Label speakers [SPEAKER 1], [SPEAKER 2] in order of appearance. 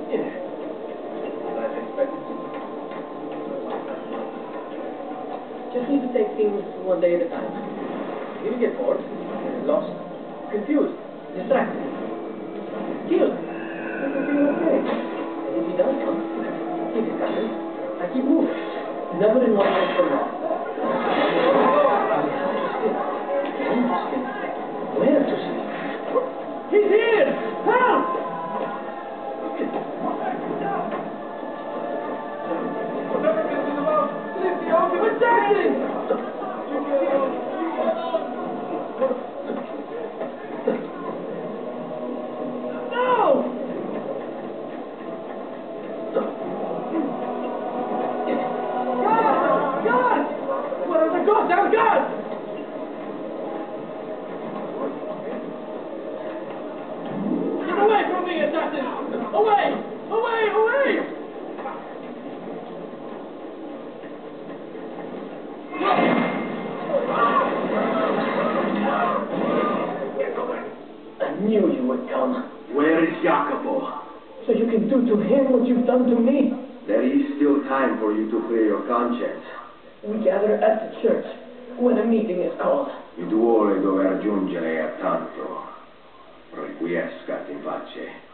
[SPEAKER 1] Yeah. As expected. Just need to take things one day at a time. If you get bored, lost, confused, distracted, killed, everything okay. And if he does come, keep it coming. I keep moving. Never in one place for long. Where to sleep? He's here! Help!
[SPEAKER 2] Whatever this is about, leave the argument.
[SPEAKER 1] What's happening? No! God! Where are the ghosts? Oh, God! Get away from me, assassin! Away! Away! Away! I knew you would come.
[SPEAKER 3] Where is Jacopo?
[SPEAKER 1] So you can do to him what you've done to me.
[SPEAKER 3] There is still time for you to clear your conscience.
[SPEAKER 1] We gather at the church when a meeting is called.
[SPEAKER 3] Il duole dove raggiungere a tanto. Requiescat in pace.